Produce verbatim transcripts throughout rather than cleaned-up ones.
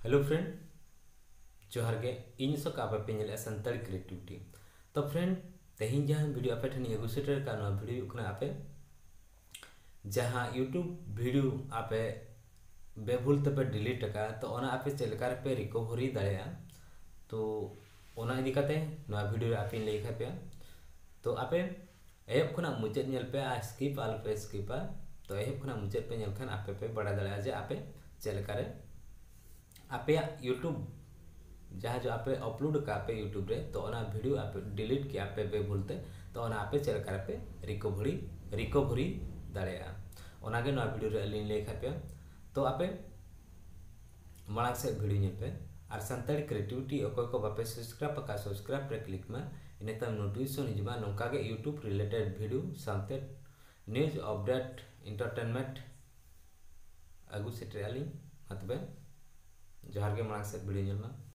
Hello friend जोहार गे इन सो का पे नेल संताली क्रिएटिविटी तो फ्रेंड तेहिं जहां वीडियो आपे ठनी एगु सेटर का नो वीडियो कना आपे जहां यूट्यूब वीडियो आपे बेभूल तपे डिलीट का तो ओना आपे चेलकार पे रिकवरी दाड़ेया तो ओना इदी काते नो वीडियो आपे लई खापे तो आपे एप खना मुचेत नेल पे आ स्किप आल पे स्किपा तो एप खना मुचेत पे नेल खान आपे पे बड़ा दाड़ेया जे आपे चेलकारे आपे यूट्यूब जहाँ जो आपे अपलोड का पे यूट्यूब रे तो ओना वीडियो आपे डिलीट किया पे बे भूलते तो ओना आपे चलकर पे रिकवरी रिकवरी दाड़ेया ओना गे ना वीडियो रे अलिन ले खापे तो आपे मांग से वीडियो नेल पे और संताली क्रिएटिविटी अकोय को बापे सब्सक्राइब पका सब्सक्राइब पे क्लिक में इने तम नोटिफिकेशन हिजमा नोका गे यूट्यूब रिलेटेड वीडियो सामते न्यूज़ अपडेट एंटरटेनमेंट अगु सेटर अलिन मतबे जोहार गे मांग से वीडियो नेल में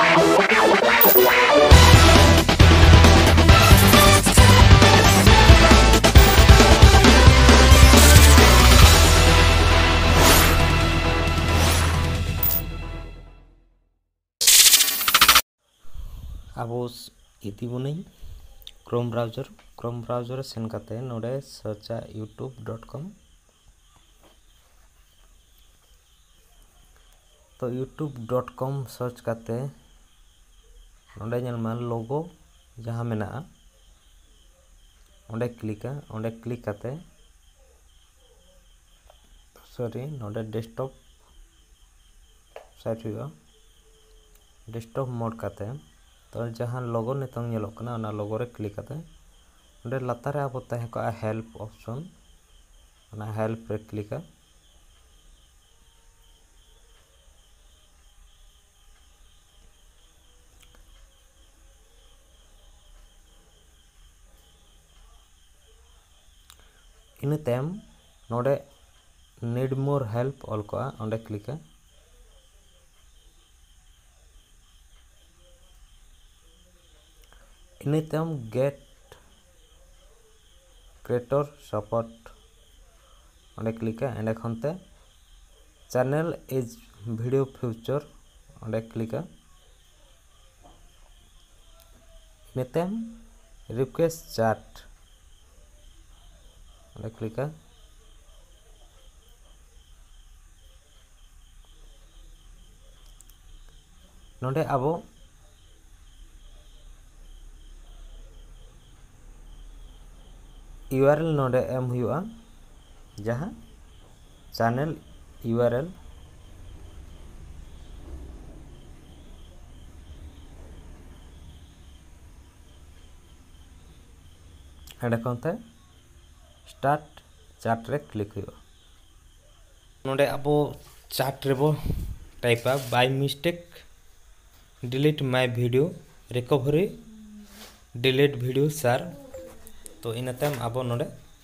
अब इति बुनी क्रोम ब्राउजर क्रोम ब्राउजर सेन करते नोडे सर्चा यूट्यूब डॉट कॉम तो यूट्यूब डॉट कॉम सर्च करते नोडे जलमा लोगो जहाँ मेना ओंडे क्लिका ओंडे क्लिक करते सॉरी नोडे डेस्कटॉप साइट हुआ डेस्कटॉप मोड करते तो जहाँ लोगो नितंग नेलोग कना ओना लोगो रे क्लिक करते ओंडे लातार रे अब तहे को हेल्प ऑप्शन ओना हेल्प रे क्लिका इन तम नोडे नीड मोर हेल्प ऑल को ओंडे क्लिका इन तम गेट क्रिएटर सपोर्ट ओंडे क्लिका एंड खनते चैनल इज वीडियो फ्यूचर ओंडे क्लिका इन तम रिक्वेस्ट चैट ओंडे क्लिका नोडे आबो यूआरएल नोडे एम हुआ जहाँ चैनल यूआरएल एंड कोनते स्टार्ट चार्ट रे क्लिक हुआ नोडे अब चार्ट रेबो टाइपा by mistake delete my video recovery delete video sir तो इन तम अब नोडे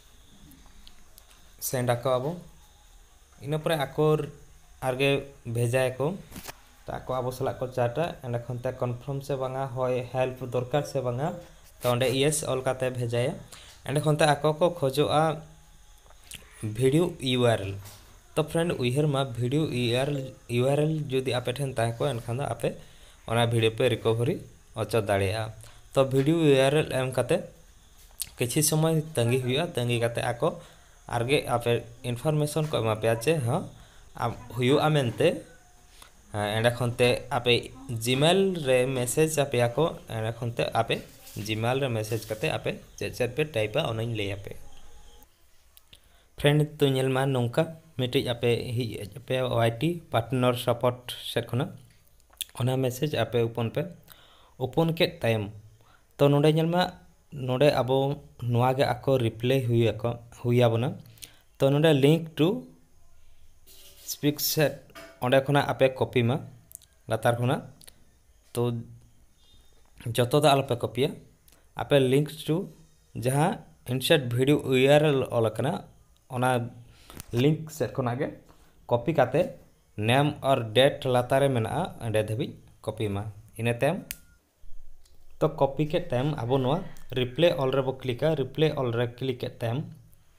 सेंड आको अब इन पर आको आगे भेजाए को तो आको अब सला को चाटा एंड खनते कन्फर्म से बांगा होय हेल्प दरकार से बांगा तो ओंडे यस ऑल काते भेजाए एंड खनते आको को खोजोआ वीडियो यूआरएल तो फ्रेंड उइहर मा वीडियो यूआरएल यूआरएल जदि आपे ठेन ताहे को एनखान दो आपे ओना वीडियो पे रिकवरी अचो दाड़ेया तो वीडियो यूआरएल एम काते किसी समय तंगी हुआ तंगी करते आको आगे आपे इनफॉरमेशन को एमा पे चे हाँ आप हुआ मेनते एंड खनते आपे जीमेल रे मैसेज आपे आको एंड खनते आपे जीमेल रे मैसेज करते आपे चेट चेट पे टाइपा ओनाइन ले आपे फ्रेंड तो नेल मा नोंका मिटे आपे ही पे वाईटी पार्टनर सपोर्ट सेट खना ओना मैसेज आपे ओपन पे ओपन के टाइम तो नोडे नेल मा नोडे अब नुआगे आको रिप्ले हुई आको हुई आबना तो नोडे लिंक टू स्पीक सेट ओंडे खना आपे कॉपी मा लातार खना तो जतो दा आलपे कॉपीया आपे लिंक टू जहाँ इंसर्ट वीडियो यूआरएल ऑल कना ओना लिंक सेट खना गे कॉपी काते नेम और डेट लातारे मेना एंडे धबी कॉपी मा इने तम तो कॉपी के टाइम अब नोआ रिप्ले ऑल रे बो क्लिका रिप्ले ऑल रे क्लिक के टाइम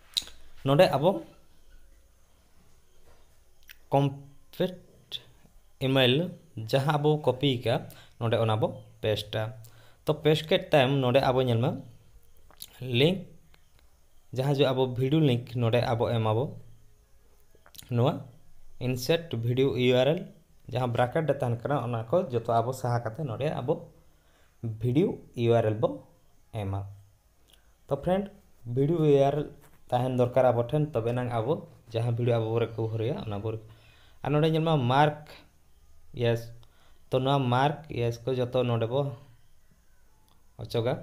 नोडे अब कम्प्लीट ईमेल जहाँ अब कॉपी का नोडे ओना बो पेस्टा तो पेस्ट के टाइम नोडे अब नेलमा लिंक जहाँ जो अब वीडियो लिंक नोडे अब एमाबो नोआ इंसर्ट वीडियो यूआरएल जहाँ ब्रैकेट दे तहन कना ओना को जो तो अब सहा करते नोडे अब वीडियो यूआरएल बो एमा तो फ्रेंड वीडियो यूआरएल तहन दरकार अब ठेन तबे नांग अब जहाँ वीडियो अब रे को हरिया ओना बोर आ नोडे नेलमा मार्क यस तो नोआ मार्क यस को जो तो नोडे बो अचोगा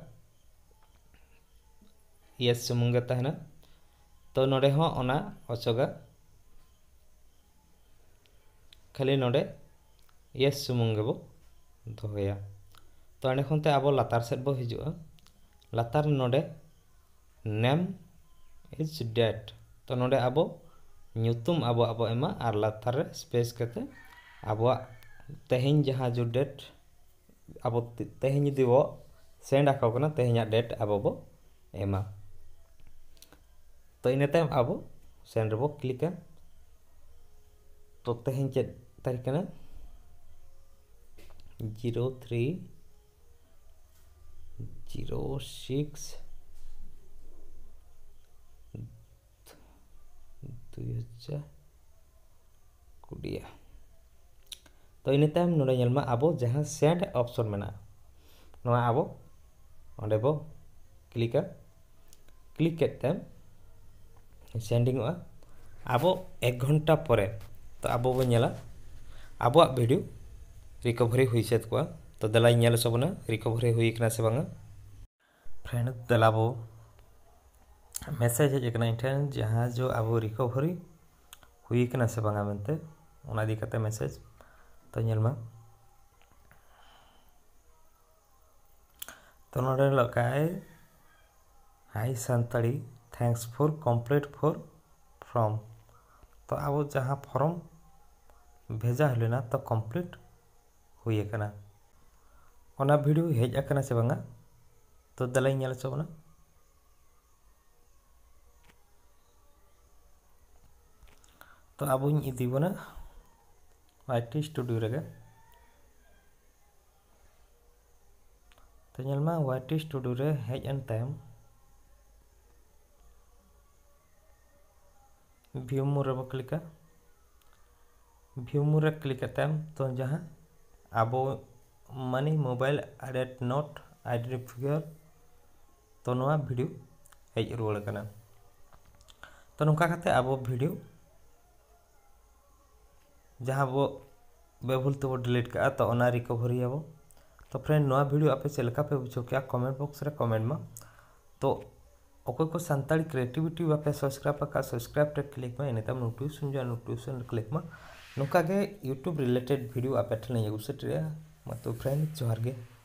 यस सुमुंगे तहना तो नोडे हो ओना अचोगा खाली नोडे यस सुमुंगे बो दोया तो अने खनते अब लातार सेट बो हिजुआ लातार नोडे नेम इज डेट तो नोडे अब न्यूतुम अब अब एमा और लातार रे स्पेस करते अब तेहें जहाँ जो डेट अब तेहें यदि वो सेंड आको कना तेहें डेट अब बो एमा तो इन टाइम अब सेंड बो क्लिक तो तेहें चेक तारीख कना जीरो थ्री जीरो सिक्स दुई हजार कुड़िया तो इन टाइम नोडे नेलमा अब जहाँ सेंड ऑप्शन मेना नोआ अब ओंडे बो क्लिक क्लिक के टाइम सेंडिंग अब एक घंटा परे तो अब बो नेला अब वीडियो रिकवरी हुई सेत को तो दला नेल सबना रिकवरी हुई कना से बांगा फ्रेंड दला बो मैसेज हेज कना इंटरन जहाँ जो अब रिकवरी हुई कना से बांगा मनते ओना दी कते मैसेज तो नेलमा तो नोडे लकाय hi Santali thanks for complete for form तो अब जहाँ फॉर्म भेजा हलेना तो कंप्लीट हुई कना ओना वीडियो हेज आकना से बांगा तो दलाई नेल चोबना तो अब इदी बना वाईटी स्टूडियो रे तो नेलमा वाईटी स्टूडियो रे हेज एन टाइम व्यू मोर रे क्लिक व्यू मोर रे क्लिक टाइम तो जहाँ अब money mobile edit note identifier तो नोआ वीडियो हेज रुआड़ कना तो नोका करते अब वीडियो जहाँ वो बेभूल तो डिलीट का तो ओना रिकवरी अब तो फ्रेंड नोआ वीडियो आपे चलका पे बुझो क्या कमेंट बॉक्स रे कमेंट में तो ओको को संताली क्रिएटिविटी बापे सब्सक्राइब का सब्सक्राइब रे क्लिक में इने तम नोटिफिकेशन जो नोटिफिकेशन क्लिक में नोका के यूट्यूब रिलेटेड वीडियो आपे ठने यूसेट रे मतो फ्रेंड जोहार गे।